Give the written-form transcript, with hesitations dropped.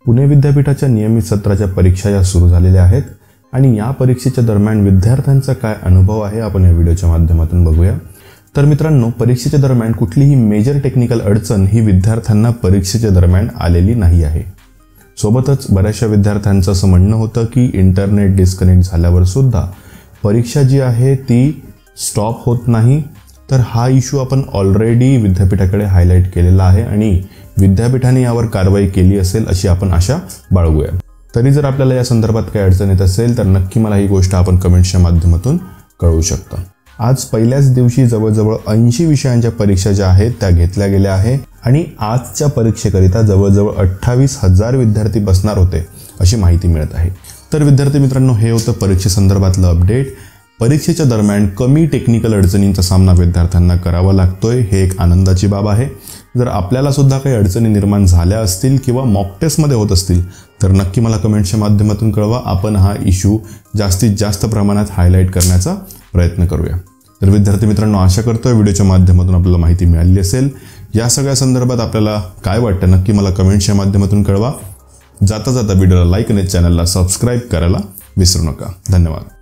पुणे विद्यापीठाच्या नियमित सत्राच्या परीक्षा या सुरू झालेल्या आहेत आणि या परीक्षेच्या दरम्यान विद्यार्थ्यांचा काय अनुभव आहे आपण या व्हिडिओच्या माध्यमातून बघूया। तर मित्रांनो, परीक्षेच्या दरम्यान कुठलीही मेजर टेक्निकल अडचण ही विद्यार्थ्यांना परीक्षेच्या दरम्यान आलेली नाही आहे। सोबतच बऱ्याचशा विद्यार्थ्यांचं असं म्हणणं होतं की इंटरनेट डिस्कनेक्ट झाल्यावर सुद्धा परीक्षा जी आहे ती स्टॉप होत नाही। तर हा इश्यू आपण ऑलरेडी विद्यापीठाकडे हायलाईट केलेला आहे आणि विद्यापीठाने यावर कारवाई केली असेल अशी आपण आशा बाळगूया। तरी जर आपल्याला या संदर्भात काही अडचण येत असेल तर नक्की मला ही गोष्ट आपण कमेंट्सच्या माध्यमातून कळवू शकता। आज पहिल्याच दिवशी जवळजवळ 80 विषयांच्या परीक्षा ज्या आहेत त्या घेतल्या गेल्या आहे आणि आजच्या परीक्षेकरिता जवळजवळ 28,000 विद्यार्थी बसणार होते अशी माहिती मिळत आहे। तर विद्यार्थी मित्रांनो, हे होतं परीक्षेसंदर्भातलं अपडेट। परीक्षेच्या दरम्यान कमी टेक्निकल अडचणींचा सामना विद्यार्थ्यांना करावा लागतोय हे एक आनंदाची बाब आहे। जर आपल्याला सुद्धा काही अडचणी निर्माण झाल्या असतील किंवा मॉक टेस्टमध्ये होत असतील तर नक्की मला कमेंट्सच्या माध्यमातून कळवा। आपण हा इश्यू जास्तीत जास्त प्रमाणात हायलाईट करण्याचा प्रयत्न करूया। तर विद्यार्थी मित्रांनो, आशा करतोय व्हिडिओच्या माध्यमातून आपल्याला माहिती मिळाली असेल। या सगळ्या संदर्भात आपल्याला काय वाटतं नक्की मला कमेंट्सच्या माध्यमातून कळवा। जाता जाता व्हिडिओला लाईक आणि चॅनलला सबस्क्राईब करायला विसरू नका। धन्यवाद।